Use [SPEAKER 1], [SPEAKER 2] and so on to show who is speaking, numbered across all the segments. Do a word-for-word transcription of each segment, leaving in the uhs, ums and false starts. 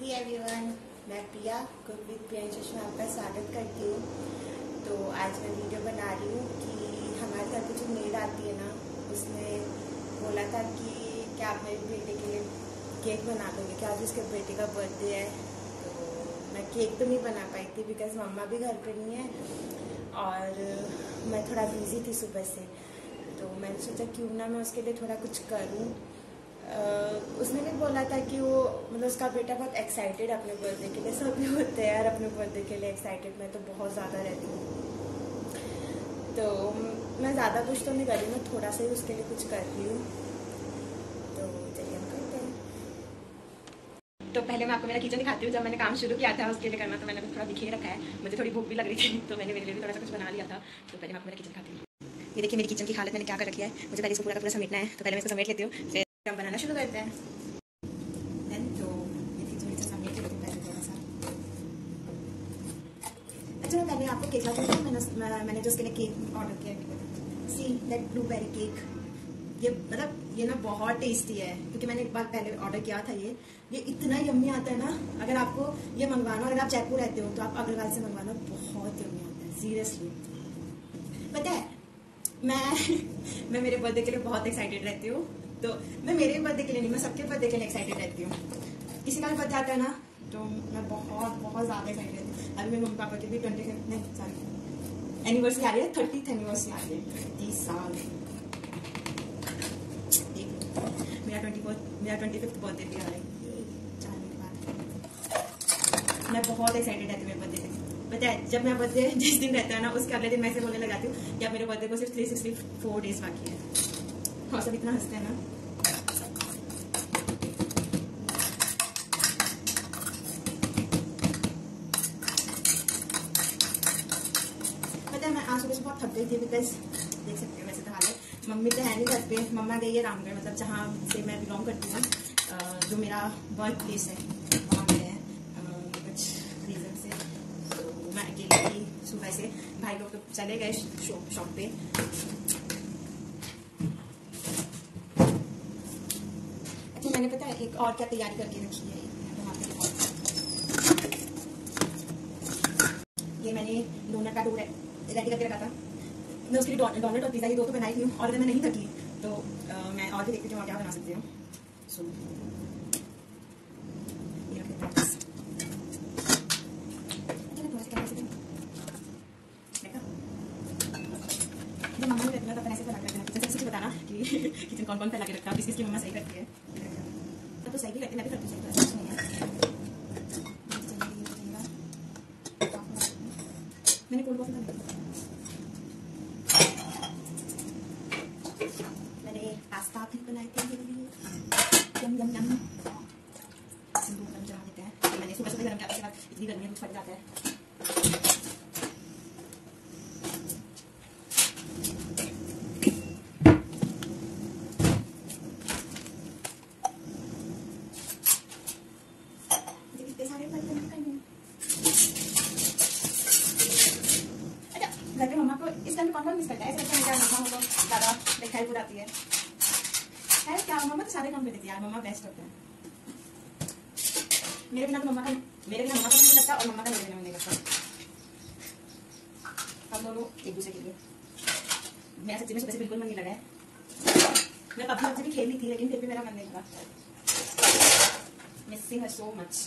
[SPEAKER 1] Hey everyone, मैं प्रिया cook with Priyanshu में आपका स्वागत करती हूँ। तो आज मैं वीडियो बना रही हूँ कि हमारे घर पे जो मेड आती है ना, उसने बोला था कि क्या आप मेरे बेटे के लिए केक बना दोगे, क्या आज उसके बेटे का बर्थडे है। तो मैं केक तो नहीं बना पाई थी बिकॉज मम्मा भी घर पे नहीं है और मैं थोड़ा बिजी थी सुबह से। तो मैंने सोचा क्यों ना मैं उसके लिए थोड़ा कुछ करूँ। Uh, उसने भी बोला था कि वो मतलब उसका बेटा बहुत एक्साइटेड है अपने बर्थडे के लिए। सभी होते हैं यार अपने बर्थडे के लिए एक्साइटेड, मैं तो बहुत ज़्यादा रहती हूँ। तो मैं ज़्यादा कुछ तो नहीं कर रही, मैं थोड़ा सा ही उसके लिए कुछ कर रही हूँ। तो चलिए हम करते हैं। तो पहले मैं आपको मेरा किचन दिखाती हूँ। जब मैंने काम शुरू किया था उसके लिए करना, तो मैंने थोड़ा दिखे रखा है। मुझे थोड़ी भूख भी लग रही थी, तो मैंने मेरे लिए भी थोड़ा सा कुछ बना लिया था। तो पहले मैं आपको मेरा किचन दिखाती हूँ। ये देखिए मेरी किचन की हालत मैंने क्या कर रखी है। मुझे पहले इसको पूरा का पूरा समेटना है, तो पहले मैं इसको समेट लेती हूँ, फिर हम बनाना शुरू करते हैं। देन तो ये किचन से समेट लेती हूँ पहले थोड़ा सा। अच्छा मैं पहले आपको केक बताती हूँ। मैंने मैंने जो उसके लिए केक ऑर्डर किया, सी दैट ब्लूबेरी केक। ये मतलब ये ना बहुत टेस्टी है, क्योंकि मैंने एक बार पहले ऑर्डर किया था। ये ये इतना यम्मी आता है ना। अगर आपको ये मंगवाना, अगर आप जयपुर रहते हो तो आप अग्रवाल से मंगवाना, बहुत यम्मी आता है सीरियसली। पता है मैं मैं मेरे बर्थडे के लिए बहुत एक्साइटेड रहती हूँ। तो मैं मेरे बर्थडे के लिए नहीं, मैं सबके बर्थडे के लिए एक्साइटेड रहती हूँ। किसी का भी बर्थडे आता है ना, तो मैं बहुत बहुत ज़्यादा एक्साइटेड रहती हूँ। अभी मेरे मम्मी पापा की भी ट्वेंटी फिफ्थ नहीं सॉरी एनिवर्सरी आ रही है, थर्टीथ एनिवर्सरी आ रही है, तीस साल। मेरा ट्वेंटी फोर्थ मेरा ट्वेंटी फिफ्थ बर्थडे भी आ रहा है चार महीने बाद। मैं बहुत एक्साइटेड रहती हूँ मेरे बर्थडे पे। पता है जब मेरा बर्थडे जिस दिन रहता है ना, उसके अगले दिन मैं ऐसे बोलने लगाती हूँ कि अब मेरे बर्थडे को सिर्फ थ्री सिक्सटी फोर डेज बाकी है। और सब इतना हंसते हैं ना। पता है मैं आज सुबह से बहुत थक गई थी, बिकॉज देख सकते हो वैसे तो हालत। मम्मी तो है नहीं घर पे, मम्मा गई है रामगढ़, मतलब जहाँ से मैं बिलोंग करती हूँ, जो मेरा बर्थ प्लेस है वहाँ पे है कुछ रीजन से। तो मैं अकेली थी सुबह से, भाई लोग तो चले गए शॉप पे। अच्छा मैंने पता है एक और क्या तैयारी करके रखी है वहाँ पे। ये मैंने डोनट का डो रेडी करके रखा था। मैं उसके लिए डोनट और पिज़्ज़ा ये दो तो बनाई थी, और अगर मैं नहीं थकी तो आ, मैं और भी देखती हूँ क्या बना सकती हूँ। सो ये रख देते हैं। जब मम्मा ने रखना था ऐसे फैला के रखना, किचन से बताना कि किचन कौन कौन फैला के रखता है, किस किस की मम्मा सही करती है। तो सही भी करती है, मैं भी करती हूँ, ऐसा नहीं है। मैंने कोल्ड कॉफी का मैंने पास्ता भी बनाए थे मेरे लिए। यम यम यम। सिंदूर गरम चढ़ा देते हैं। मैंने सुबह सुबह गरम किया, उसके बाद इतनी गर्मी में कुछ फट जाता है। घर पे मम्मा को इस टाइम कौन कौन मिस करता है? ऐसा लगता है मेरा मम्मा को ज़्यादा दिखाई बुराती है। है क्या, मम्मा तो सारे काम कर देती है यार, मम्मा बेस्ट होता है। मेरे बिना तो मम्मा का मेरे बिना मम्मा का नहीं लगता, और मम्मा का मेरे बिना नहीं लगता। हम दोनों एक दूसरे के लिए। मेरा सच्ची में सुबह से बिल्कुल मन नहीं लगा है। मैं पबजी पबजी भी खेली थी, लेकिन फिर भी मेरा मन नहीं लगा। Missing her so much.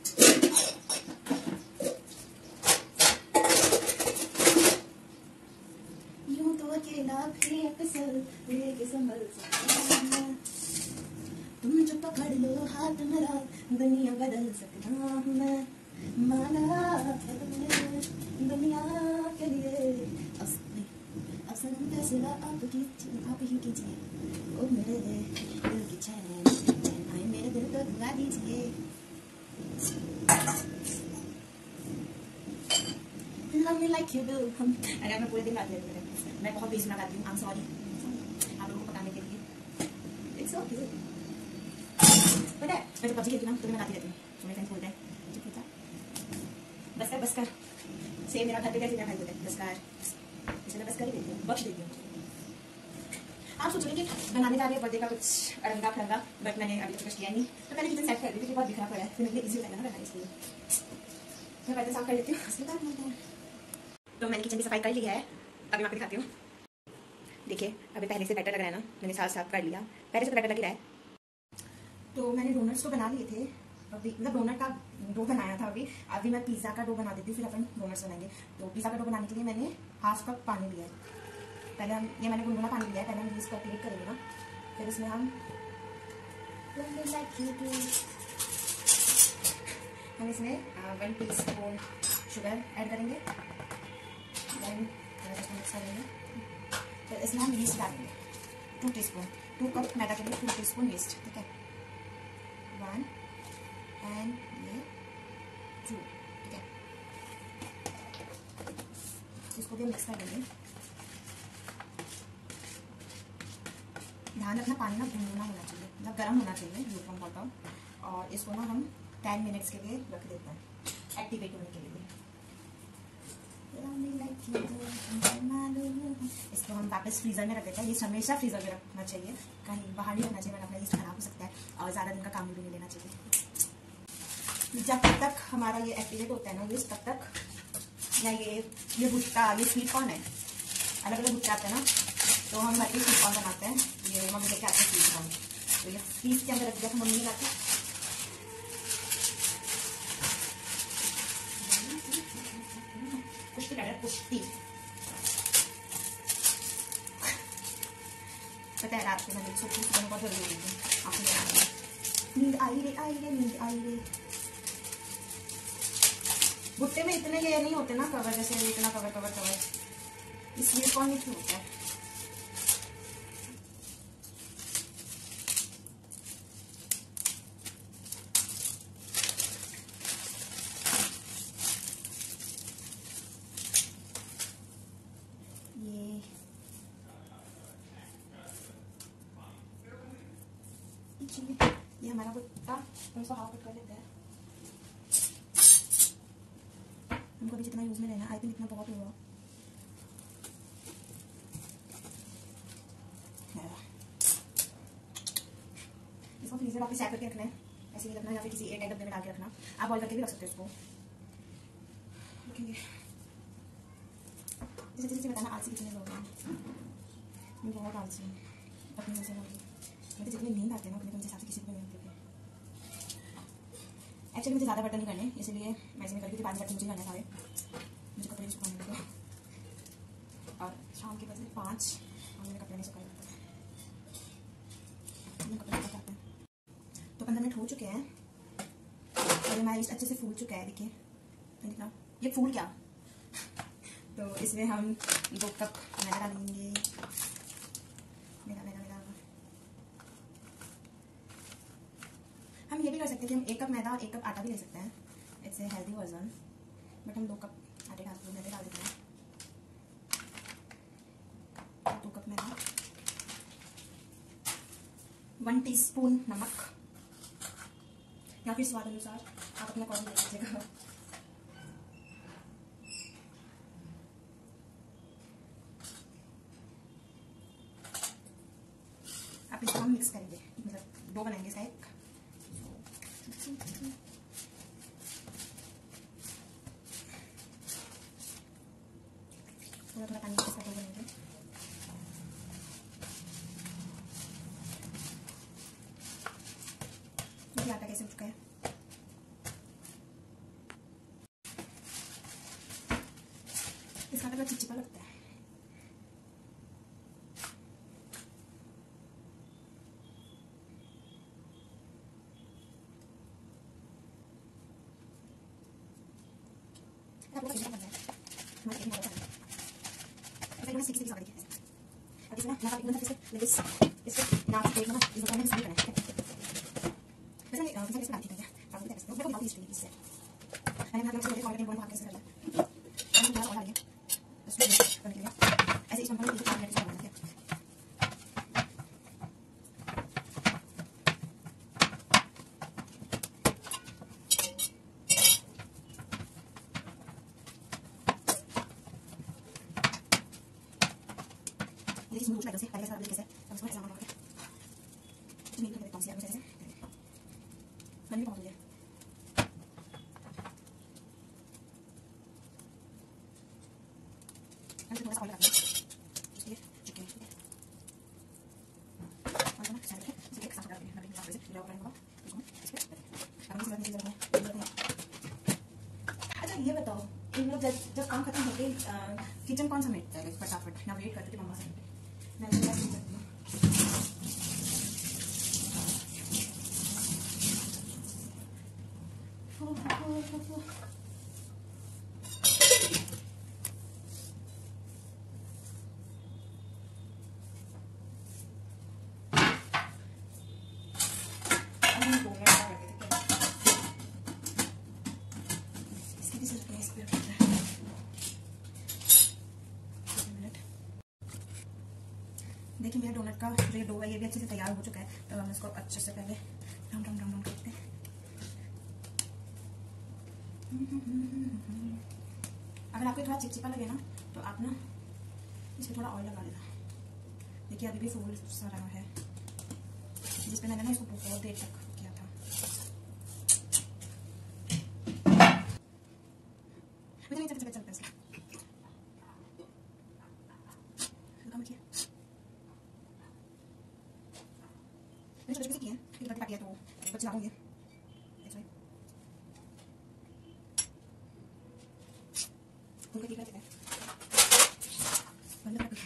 [SPEAKER 1] तुम जो पकड़ लो हाथ मेरा, दुनिया बदल सकता हूँ मैं। माना है तुमने दुनिया के लिए, अब सनम फैसला आप आप ही कीजिए। ओ मेरे दिल की चैन चैन आए मेरे दिल को दुआ दीजिए। Love me like you do। हम अरे मैं पूरे दिन गाती रहती हूँ, मैं बहुत बेसुरा गाती हूँ। आई एम सॉरी आप लोगों को बताने के लिए। It's okay. पता है मैं जब पबजी खेलती हूँ ना, तो मैं गाती रहती हूँ। तो मेरे फ्रेंड्स बोलते हैं बस कर बस कर। सेम मेरा घर पे कैसे मेरा भाई बोलते हैं बस कर, इसलिए बस कर ही देती हूँ, बख्श देती हूँ। आप सोच रहे कि बनाने जा रही है बर्थडे का कुछ अरंगा फरंगा, बट मैंने अभी तक कुछ किया नहीं। तो मैंने किचन सेट कर दी थी, बहुत बिखरा पड़ा है। फिर मेरे लिए इजी होता है ना बनाना, इसलिए मैं बर्तन साफ कर लेती हूँ, उसके बाद बनता है। तो मैंने किचन की सफाई कर ली है, अभी मैं आपको दिखाती हूँ। देखिए अभी पहले से बैटर लग रहा है ना, मैंने साफ साफ कर लिया, पहले से तो बैटर लग ही रहा है। तो मैंने डोनट्स तो बना लिए थे अभी, मतलब डोनट का डो बनाया था अभी। अभी मैं पिज़्ज़ा का डो बना देती हूँ, फिर अपन डोनट्स बनाएंगे। तो पिज़्ज़ा का डो बनाने के लिए मैंने हाफ कप पानी लिया है। पहले हम ये मैंने गुनगुना पानी लिया है, पहले हम इसको एक्टिवेट करेंगे ना, फिर इसमें हम हम इसमें one teaspoon sugar add करेंगे, देन मिक्स करेंगे। फिर इसमें हम यीस्ट डालेंगे two teaspoon, two cup मैदा के लिए टू टी स्पून यीस्ट, ठीक है, वन एंड ये टू, ठीक है। इसको भी मिक्स कर देंगे। ध्यान रखना पानी ना गुनगुना होना चाहिए, मतलब गर्म होना चाहिए यूकम वाटर। और इसको ना हम टेन मिनट्स के लिए रख देते हैं एक्टिवेट होने के लिए। इसको हम वापस फ्रीजर में रख देते हैं। ये हमेशा फ्रीजर में रखना चाहिए, कहीं बाहर नहीं रखना चाहिए, वरना अपना यीस्ट खराब हो सकता है और ज़्यादा दिन का काम भी नहीं लेना चाहिए। जब तक हमारा ये एक्टिवेट होता है ना यीस्ट, तब तक या ये ये भुट्टा, ये स्वीट कॉर्न है, अलग अलग भुट्टे आते हैं ना, तो हम घर पे स्वीट कॉर्न बनाते हैं। ये मम्मी लेके आते हैं स्वीट कॉर्न, तो ये पीस के अंदर रख दिया था मम्मी ने लाके। कुश्ती लड़ कुश्ती पता है, रात को मैंने सोची सुबह बहुत जल्दी हो गई थी, आपको नींद आई रे आई रे नींद आई रे। भुट्टे में इतने ये नहीं होते ना कवर, जैसे इतना कवर कवर कवर, इसलिए कौन नहीं होता है। ये हमारा भुट्टा, हम इसको हाफ कट कर लेते हैं। हमको भी जितना यूज में लेना, आई थिंक इतना बहुत होगा। इसको फ्रीजर वापस सेट करके रखना है, ऐसे ही रखना या फिर किसी एयर टाइट डब्बे में डाल के रखना। आप बॉईल करके भी रख सकते हो इसको, रखेंगे। जैसे जैसे बताना आलसी कितने लोग हैं, मैं बहुत आलसी हूँ अपनी वजह से। मुझे जितनी नींद आती है ना, अपने हिसाब से किसी को नहीं आती है। एक्चुअली मुझे ज़्यादा बर्तन नहीं करने, इसलिए मैं इसमें करती थी, पाँच बर्तन मुझे करने सारे, मुझे कपड़े भी सुखाने लगे। और शाम के बजे पाँच और मेरे कपड़े नहीं सुखाए जाते हैं, कपड़े सुखाते हैं। तो पंद्रह मिनट हो चुके हैं और हमारा इस अच्छे से फूल चुका है। देखिए देखना ये फूल क्या तो इसमें हम दो कप मैदा डालेंगे। मैदा मैदा मैदा हम ये भी कर सकते हैं कि हम एक कप मैदा और एक कप आटा भी ले सकते हैं, it's a healthy version, but हम दो कप आटे डालते हैं, मैदे डाल देते हैं। दो कप मैदा, वन टीस्पून नमक या फिर स्वाद अनुसार आप अपना अकॉर्डिंग ले लीजिएगा। आप इसको हम मिक्स करेंगे, मतलब डो बनाएंगे इसका एक। थोड़ा थोड़ा पानी इसका डो बनाएंगे। देखिए आटा कैसे उठ चुका है। इसका आटा चिपचिपा लगता है। इसमें कुछ से पहले से कैसे अब इसको ऐसा करके नहीं कर देता हूं, ऐसे ऐसे करने बहुत हो गया। हम थोड़ा सा और लगाते हैं इसलिए चिकन है। और ना साइड में इसे एक साथ डाल देंगे मतलब यहाँ पे से ड्राई करेंगे इसको इस पे अब इसके बाद नीचे रखना है। अच्छा ये बताओ इन लोग जब जब काम खत्म होते किचन कौन सा मिटता है फटाफट ना वेट करते थे मम्मा से मैं तो क्या करती हूँ। देखिए मेरा डोनट का जो डो है ये भी अच्छे से तैयार हो चुका है। तो हम इसको अच्छे से पहले राउंड राउंड राउंड करते हैं। अगर आपको थोड़ा चिपचिपा लगे ना तो आप ना इसमें थोड़ा ऑयल लगा लेना। देखिए अभी भी फूल सा रहा है जिस पे मैंने ना इसको बहुत देर तक किया था। चलते चलते चलते चलते मैंने छोटे छोटे किए हैं फिर काट दिया तो बच्चे लाऊंगे उनका ठीक है बंद कर दो।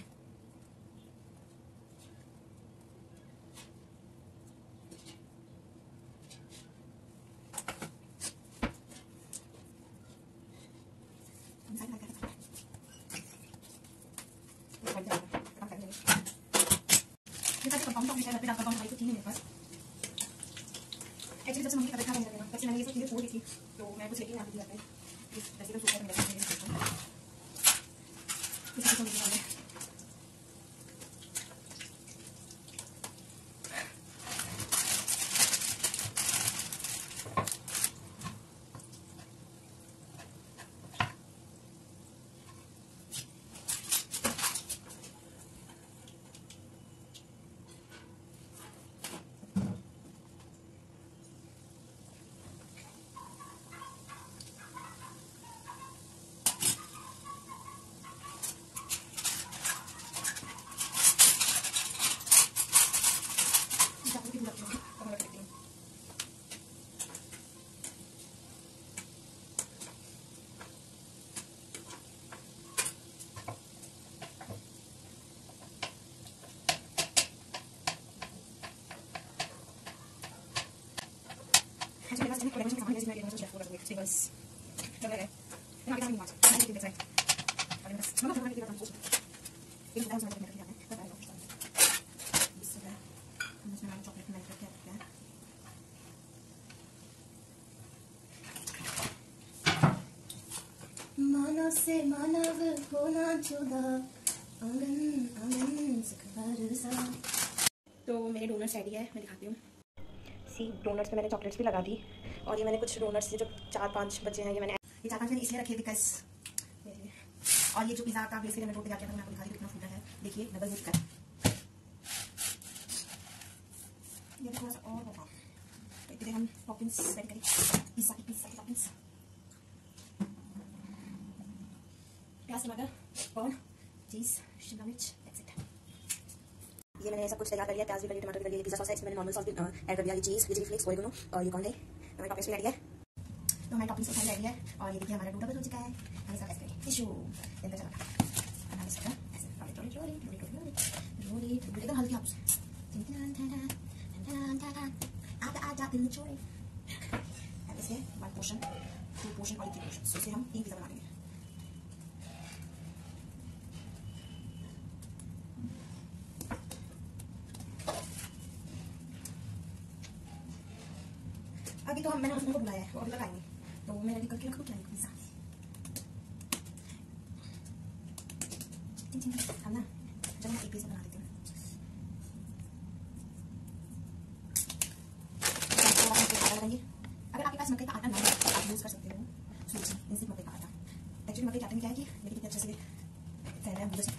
[SPEAKER 1] एक्चुअली जब से मम्मी की तबीयत खराब होने लगी तब से मैंने ये सब चीज़ें छोड़ दी थी तो मैं कुछ लेके आती थी जाते वैसे तो सोचा मेरा Actually, I was doing collaboration with someone else, chef for the week because don't know. No, I don't want. I think that's right. I mean, that's not what I think about. If that was my opinion, yeah, but I don't know. This is the I'm just gonna chocolate milk like that. मानव से मानव होना जुदा आंगन आंगन से घर सा। तो मेरे डोनट्स रेडी है, मैं दिखाती हूँ। सी डोनट्स पे मैंने चॉकलेट्स भी लगा दी और ये मैंने कुछ डोनट्स जो चार पांच बचे हैं ये मैंने ये चार पांच मैंने इसलिए रखे बिकॉज और ये जो पिज़्ज़ा का बेस मैंने तोड़ के जाके मैं आपको दिखा दी कितना फूला है। देखिए डबल बूट कर ये थोड़ा सा और होगा तो इधर हम टॉपिंग्स सेट करें पिज़्ज़ा की पिज़्ज़ा की टॉपिंग्स प्याज टमाटर कॉर्न चीज़ शिमला मिर्च एक्सेट्रा। ये मैंने सब कुछ तैयार कर लिया। प्याज भी लगी टमाटर भी लगी पिज़्ज़ा सॉस है इसमें मैंने नॉर्मल सॉस भी ऐड कर दिया। ये चीज़ चिली फ्लेक्स ओरिगेनो और ये कौन है हमारे टॉपिंग्स भी रेडी है। तो हमारे टॉपिंग्स भी रेडी है और ये देखिए हमारा डो डबल हो चुका है। हम इसका ऐसे करें टिश्यू अंदर चला और हम इसका ऐसे रोली रोली रोली रोली रोली रोली एकदम हल्की हाथ आधा आधा दिल छोड़े ऐसे वन पोर्शन टू पोर्शन और थ्री पोर्शन इससे हम तीन पिज़्ज़ा बना लेंगे। अभी तो हम मैंने उनको बुलाया है वो अभी तक आएंगे तो मैं रेडी करके रखूँ क्या पिज़्ज़ा। हम ना जब मैं एक पिज़्ज़ा बना देती हूँ अगर आपके पास मक्के का आटा ना हो तो आप यूज़ कर सकते हो सूजी इंस्टेंट मक्के का आटा। एक्चुअली मक्के के आटे में क्या है कि देखिए कितने अच्छे से फैल रहा है मुझे से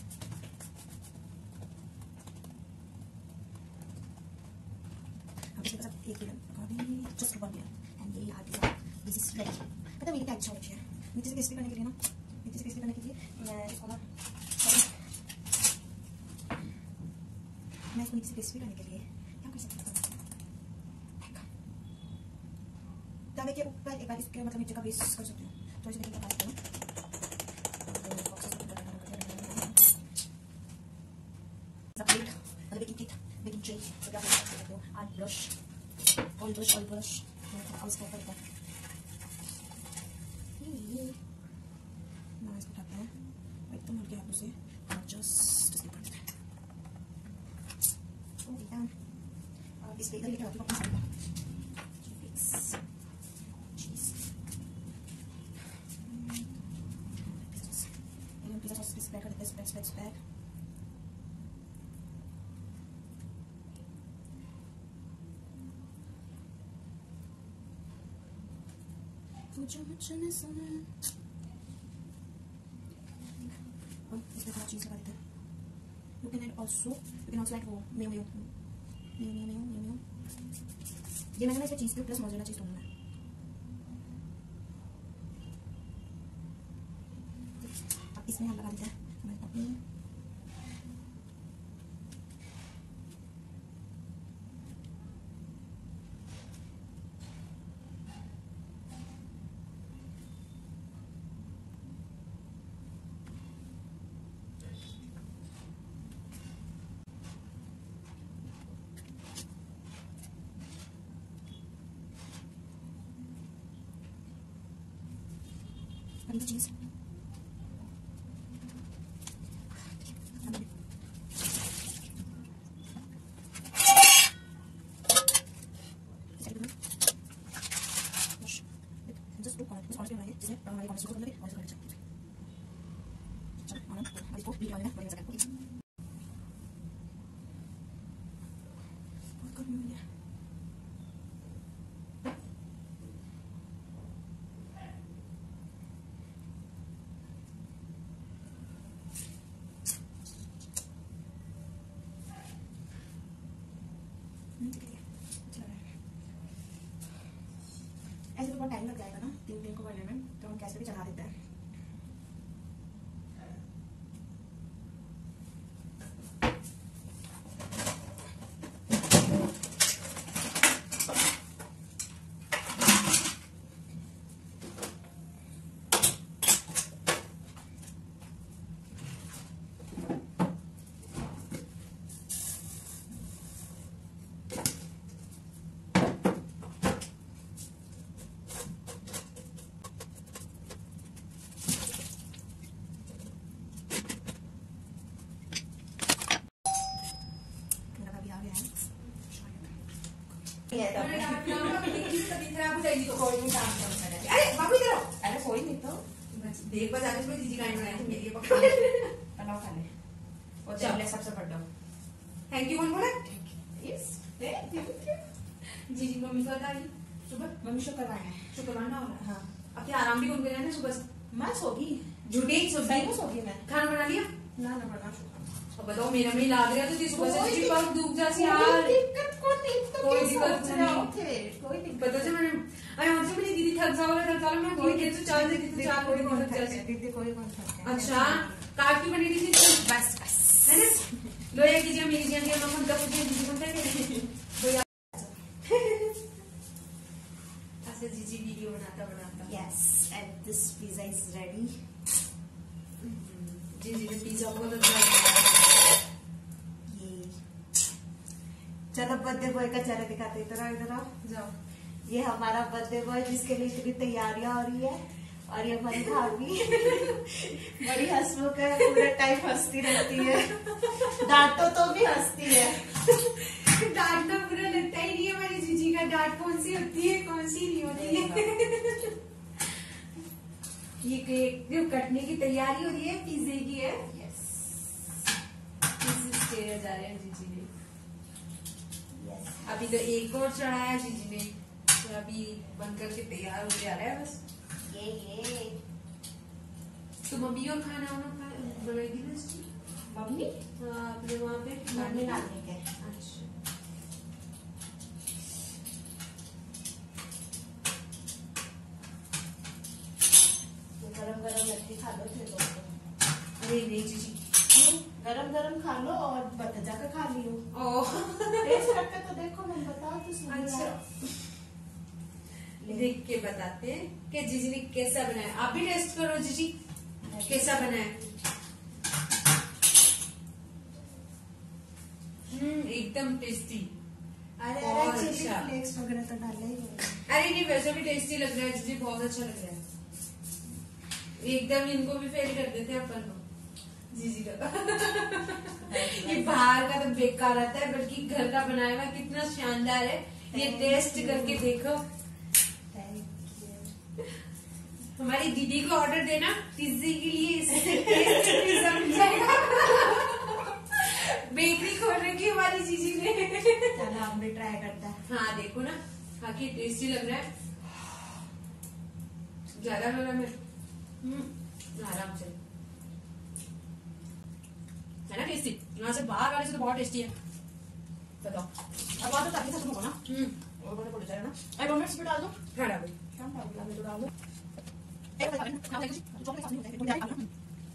[SPEAKER 1] हम इसके साथ एक ही just one layer and ये यहाँ पे this is ready। पता मेरी क्या इच्छा होती है नीचे से क्रिस्पी करने के लिए ना नीचे से क्रिस्पी करने के लिए मैं इसको ना इसको नीचे से क्रिस्पी करने के लिए क्या कर सकते हैं? तवे के ऊपर एक बार इसके मतलब नीचे का बेस कर सकते हो। थोड़ी सी बेकिंग का पानी प्लेट मतलब बेकिंग किट बेकिंग ट्रे तो क्या कर सकते हो? Art brush oil brush oil brush और इसके ऊपर ना इसको ढकते हैं एकदम हल्के हाथों से और जस्ट इसके ऊपर और इस पे इधर लेके आती हूँ अपना फिक्स चीज पिज़्ज़ा सॉस स्प्रेड कर देते हैं स्प्रेड स्प्रेड स्प्रेड मुझे मुझे नहीं सुना और इसमें थोड़ा चीज़ लगा देते हैं। You can add also you can also add वो mayo mayo mayo mayo mayo mayo ये मैंने ना इसमें cheese cube plus mozzarella cheese दूंगा मैं। अब इसमें हम लगा देते हैं हमारे टॉपिंग अभी तो चीज़ जस्ट दो कॉर्नर कॉर्नर बनाएंगे जिसमें हमारे कॉर्नर को मतलब और से करना चाहिए। चलो और अब इसको वीडियो में बढ़िया से करते हैं। बहुत गर्मी हो रही है। ऐसे तो बहुत टाइम लग जाएगा ना तीन दिन को करने में, तो हम गैस पे भी चढ़ा देते हैं। अरे बाबू इधर आओ। अरे कोई नहीं तो देख बजा के इसमें दीदी गाने बनाए थे मेरे लिए पका बनाओ खा ले और चल ले सबसे बड़ा थैंक यू कौन बोला? यस थैंक यू जी जी मम्मी का दादी सुबह मम्मी शो करवाना है शो करवाना होगा। हाँ अब क्या आराम भी कौन करेगा ना सुबह मैं सोगी झूठी सुबह में सोगी मैं खाना बना लिया ना ना बना अब बताओ मेरा में लाग रहा तो सुबह से जी पर डूब जासी यार दिक्कत कोई नहीं तो कोई दिक्कत नहीं थे कोई नहीं पता है मैंने अरे मुझे मेरी दीदी थक जाओ थक जाओ मैं कोई के तो चार देती तो चार कोई कौन थक जाए दीदी कोई कौन थक अच्छा काट की बनी थी बस बस है ना लो ये कीजिए मेरी जी हम हम तब मुझे दीदी बनते हैं तो यार ऐसे जीजी वीडियो बनाता बनाता yes and this pizza is ready जी जी ने पिज़्ज़ा बहुत अच्छा ये चलो बर्थडे बॉय का चेहरा दिखाते इधर आओ इधर आओ जाओ ये हमारा बर्थडे बॉय जिसके लिए इतनी तैयारियां हो रही है और ये हमारी भाभी बड़ी हंसमुख है पूरा टाइम हंसती रहती है डांटो तो भी हंसती है डांटना बुरा लगता ही नहीं है हमारी जीजी का डांट कौन सी होती है कौन सी नहीं होती है ये केक कटने की तैयारी हो रही है पिज़्ज़े की है यस पिज़्ज़े जा रहे हैं जीजी ने यस अभी तो एक और चढ़ाया जीजी ने तो अभी बन करके तैयार हो जा रहा है बस ये ये तो मम्मी और खाना वाना बनाएगी ना इसकी मम्मी हाँ अपने वहाँ पे मम्मी डालने के अच्छा गरम गरम लड्डू खा लो फिर अरे नहीं जीजी गरम गरम खा लो और जाकर खा लियो। टेस्ट करके तो देखो, मैं बताओ तो सही।
[SPEAKER 2] अच्छा, देख के बताते हैं कि जीजी ने कैसा बनाया। आप भी टेस्ट करो जीजी, कैसा बनाया। हम्म एकदम टेस्टी।
[SPEAKER 1] अरे अरे चिली फ्लेक्स वगैरह तो डाले ही।
[SPEAKER 2] अरे नहीं, वैसे भी टेस्टी लग रहा है जीजी, बहुत अच्छा लग रहा है एकदम। इनको भी फेल कर देते हैं अपन को, जीजी का। ये बाहर का तो बेकार आता है, बल्कि घर का बनाया हुआ कितना शानदार है। ये टेस्ट करके देखो। हमारी दीदी को ऑर्डर देना पिज्जे के लिए, पिज्जा मिल जाएगा। बेकरी खोल रखी हमारी जीजी ने।
[SPEAKER 1] चलो हम भी ट्राई करते हैं।
[SPEAKER 2] हाँ देखो ना, बाकी टेस्टी लग रहा है। ज्यादा गरम है, आराम से है ना टेस्टी। यहाँ से बाहर वाले से तो बहुत टेस्टी है। बताओ अब बात तो ताकि सब होगा ना। हम्म और बड़े बड़े जाएगा ना। आई डोनट्स भी डाल दो। हाँ डाल दो, शाम डाल दो, मैं तो डाल दो। एक बार ना खा लेंगे, चॉकलेट साथ में होता है, तो जाएगा ना।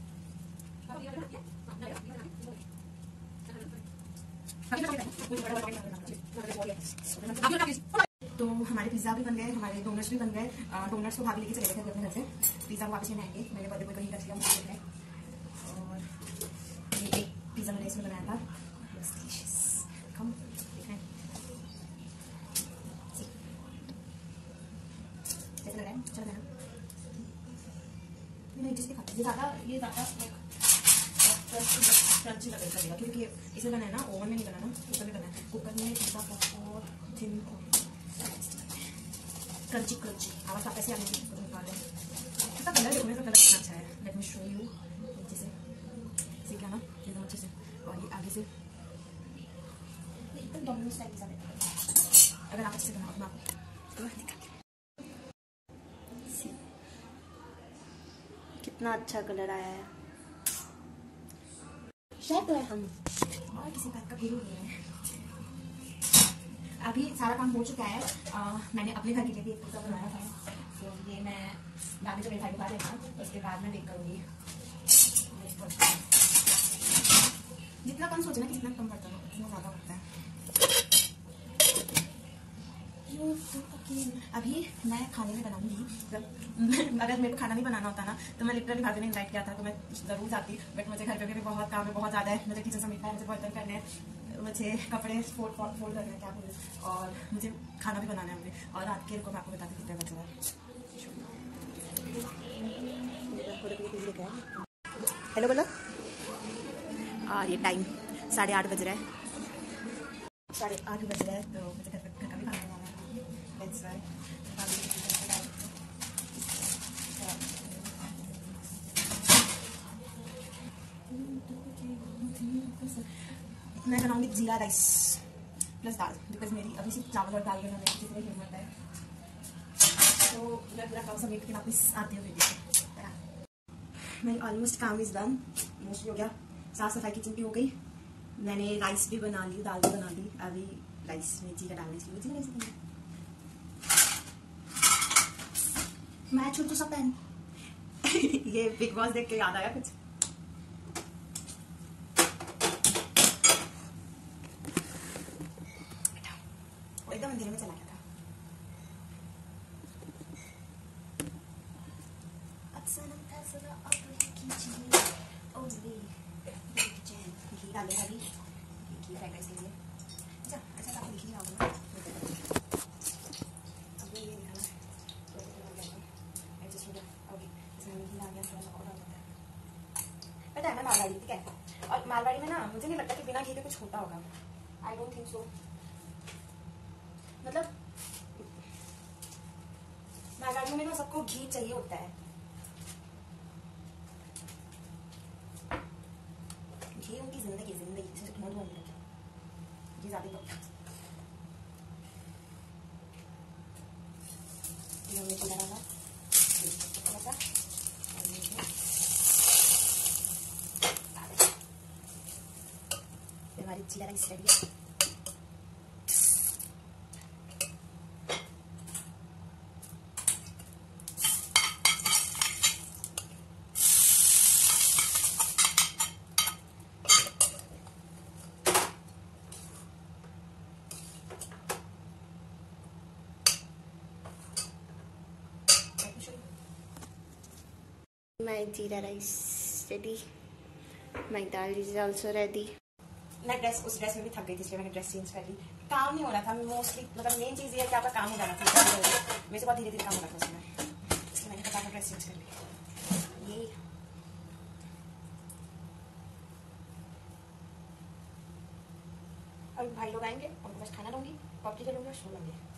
[SPEAKER 1] तो हमारे पिज्जा भी बन गए, हमारे डोनट्स भी बन गए। डोनट्स को भाभी लेके चले गए थे अपने घर से, पिज्जा को वापस लेने आएंगे। मेरे बर्थडे को कहीं रख लिया मुझे। और ये एक पिज्जा मैंने इसमें बनाया था, कम कैसा लग रहा है? अच्छा लग रहा है नहीं? जिसके खाते ये ज्यादा ये ज्यादा क्रंची लगेगा, क्योंकि इसे बनाया ना ओवन में नहीं बनाना, कुकर में बनाना है। कुकर में पिज्जा और थिन क्रंची क्रंची आवाज आप ऐसे आने की निकाल लें। इसका कलर देखो, इसका कलर कितना अच्छा है। Let me show you. नीचे से सीख ना एकदम अच्छे से, और ये आगे से एकदम डोमिनोज टाइप पिज्जा देता है। अगर आप अच्छे से बनाओ तो मैं आपको कितना अच्छा कलर आया है। शेफ है हम, और किसी बात का गुरु नहीं है। अभी सारा काम हो चुका है। आ, मैंने अपने घर के लिए भी एक पिज्जा बनाया था, तो ये मैं बाद में जब मेरे भाई को बाहर देखा उसके बाद मैं देख करूँगी। जितना कम सोचना कि जितना कम बर्तन हो उतना ज़्यादा होता है। अभी मैं खाने में बनाऊंगी, अगर मेरे को खाना नहीं बनाना होता ना तो मैं लिटरली भाभी ने इनवाइट किया था तो मैं जरूर जाती, बट मुझे घर पे भी बहुत काम है, बहुत ज़्यादा है। मुझे किचन समेटना है, मुझे बर्तन करने हैं, मुझे कपड़े फोल्ड फोल्ड करने हैं, क्या बोलूं, और मुझे खाना भी बनाना है मुझे। और रात के को मैं आपको बताती कितने बजे है। हेलो बोलो। और ये टाइम साढ़े आठ बज रहा है, साढ़े आठ बज रहा है, तो मुझे घर घर का भी खाना बनाना है। मैं बनाऊंगी जीरा राइस प्लस दाल, बिकॉज मेरी अभी सिर्फ चावल और दाल बनाने की जितनी हिम्मत है। तो मैं पूरा काम समेट के वापस आती हूँ वीडियो। मेरी ऑलमोस्ट काम इज डन, मोस्टली हो गया। साफ सफाई किचन की हो गई, मैंने राइस भी बना ली, दाल भी बना ली। अभी राइस में जीरा डालने चाहिए, जीरा राइस बनाऊंगी। मैं छोटू सा पेन ये बिग बॉस देख के याद आया कुछ। एकदम अंधेरे में चला गया था। घी डालेगा अभी, घी फ्राइड राइस के लिए। अच्छा अच्छा आपको लिखी जाओगे ना, अब ये निकाला एडजस्ट हो गया। ओके, इसमें घी आ गया, थोड़ा सा और डाल देते हैं। पता है मैं मारवाड़ी, ठीक है, और मारवाड़ी में ना मुझे नहीं लगता कि बिना घी के कुछ होता होगा। I don't think so. मतलब मारवाड़ी में ना सबको घी चाहिए होता है। घी उनकी जिंदगी जिंदगी से धुआं धुआं नहीं लगता, घी ज्यादा लगता है। हमने डाला थोड़ा सा, हमारी जीरा राइस रेडी है। my jeera rice ready. My dal is also ready. मैं ड्रेस उस ड्रेस में भी थक गई थी इसलिए मैंने ड्रेस चेंज कर ली. काम नहीं हो रहा था मोस्टली, मतलब मेन चीज़ ये है कि आपका काम हो जाना था. मेरे से बहुत धीरे धीरे काम हो रहा था उसमें, इसलिए मैंने फटाफट ड्रेस चेंज कर ली. ये अब भाई लोग आएंगे, उनको बस खाना दूंगी, कॉफी करूँगी और सो लूँगी.